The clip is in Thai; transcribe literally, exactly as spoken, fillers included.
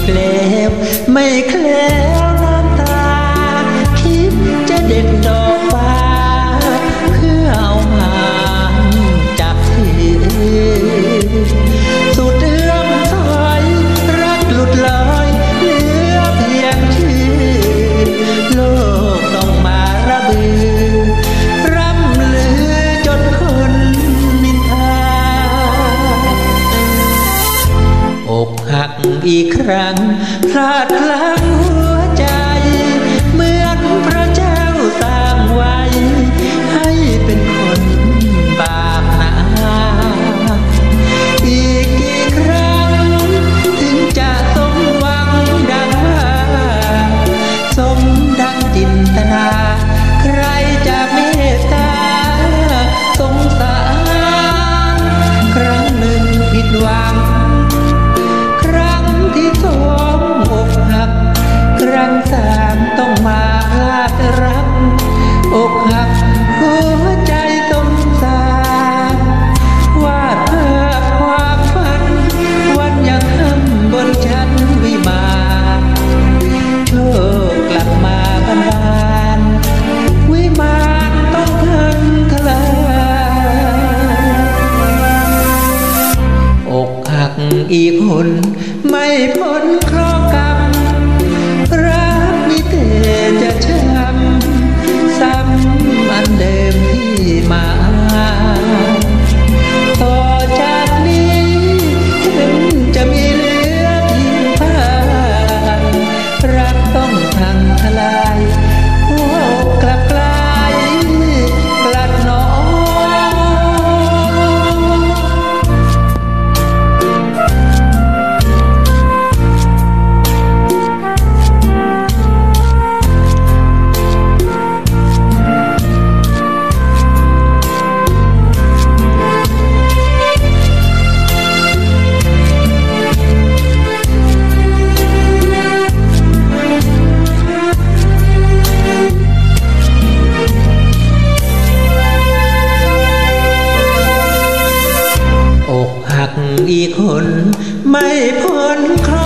แล้วไม่แคล้วน้ำตาคิดจะเด็ดดอกฟ้าเพื่อเอามาจับที่สุดเอื้อมถอยรักหลุดลอยเหลือเพียงชื่อโลกต้องมาระบือร่ำลือจนคนนินทาอกหักอีกครั้งพลาดพลั้งหัวใจเหมือนพระเจ้าสร้างไว้ให้เป็นคนบาปหนาอีกกี่ครั้งถึงจะสมหวังดังว่าสมดังจินตนาใครจะเมตตาสงสารครั้งหนึ่งผิดหวังครั้งที่สองอกหักครั้งสามต้องมาพลาดรักอกหักหัวใจสงสารวาดภาพความฝันวันยังค่ำบนชั้นวิมานโชคกลับมาบันดาลวิมานต้องพังทลายอกหักอีกคนไม่พ้นเคราะห์กรรมรักมีแต่จะช้ำซ้ำอันเดิมที่มาต่อจากนี้ถึงจะมีเหลือเพียงผ่านรักต้องพังทลายหัวอกกลับกลายกลัดหนออกหักอีกคนไม่พ้นเคราะห์